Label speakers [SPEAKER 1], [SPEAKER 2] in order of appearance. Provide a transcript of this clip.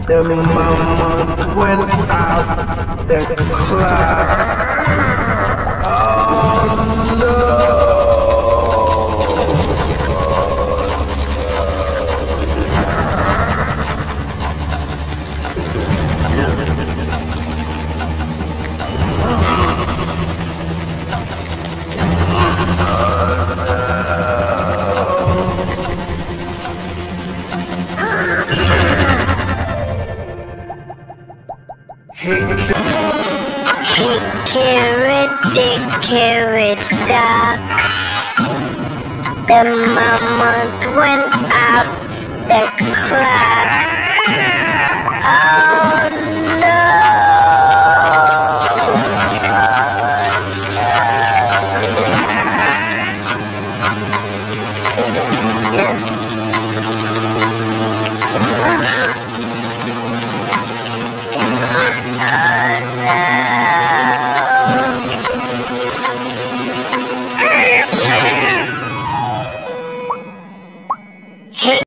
[SPEAKER 1] The mammoth went out the clock. Oh no!
[SPEAKER 2] Hickory, dickory, dock. The mammoth went up the clock.